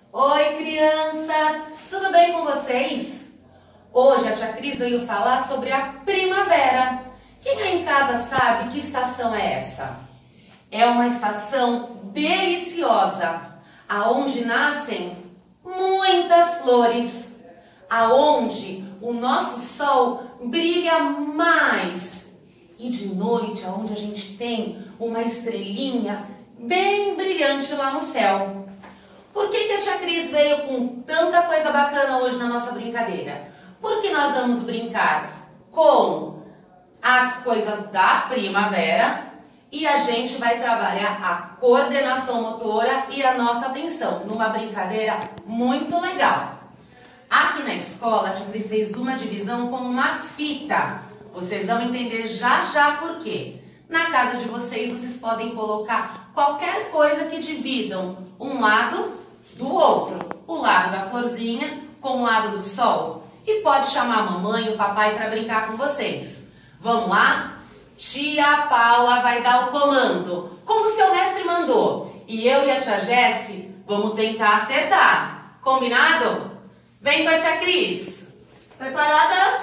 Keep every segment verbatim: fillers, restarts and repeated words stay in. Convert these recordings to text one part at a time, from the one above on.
Oi, crianças! Tudo bem com vocês? Hoje a tia Cris veio falar sobre a primavera. Quem lá em casa sabe que estação é essa? É uma estação deliciosa, aonde nascem muitas flores, aonde o nosso sol brilha mais e de noite aonde a gente tem uma estrelinha bem brilhante lá no céu. Por que que a tia Cris veio com tanta coisa bacana hoje na nossa brincadeira? Porque nós vamos brincar com as coisas da primavera e a gente vai trabalhar a coordenação motora e a nossa atenção numa brincadeira muito legal. Aqui na escola a tia Cris fez uma divisão com uma fita. Vocês vão entender já já por quê. Na casa de vocês, vocês podem colocar qualquer coisa que dividam um lado do outro. O lado da florzinha com o lado do sol. E pode chamar a mamãe e o papai para brincar com vocês. Vamos lá? Tia Paula vai dar o comando, como o seu mestre mandou. E eu e a tia Jessi vamos tentar acertar. Combinado? Vem com a tia Cris. Preparadas?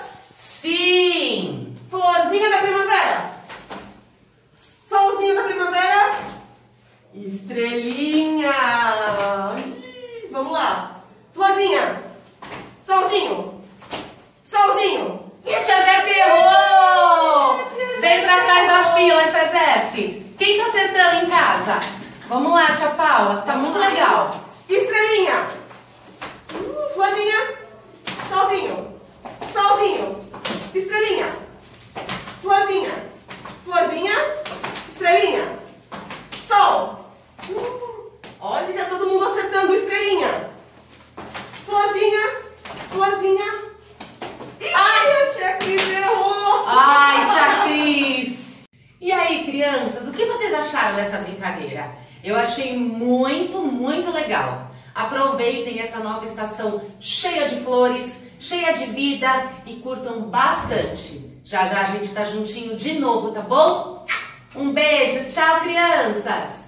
Sim! Florzinha da primavera. Solzinho da primavera. Estrelinha. Ih, vamos lá. Florzinha. Solzinho. Solzinho. E a tia Jessi errou! Vem pra trás da fila, tia Jessi. Quem tá acertando em casa? Vamos lá, tia Paula. Tá muito legal. Estrelinha. Uh, florzinha. Solzinho. Solzinho. Estrelinha. Florzinha. Florzinha. Estrelinha. Sol. Uh, olha, tá todo mundo acertando estrelinha. Florzinha. Florzinha. Ai, a tia Cris errou. Ai, tia Cris. E aí, crianças, o que vocês acharam dessa brincadeira? Eu achei muito, muito legal. Aproveitem essa nova estação cheia de flores, cheia de vida e curtam bastante. Já já a gente tá juntinho de novo, tá bom? Um beijo, tchau, crianças!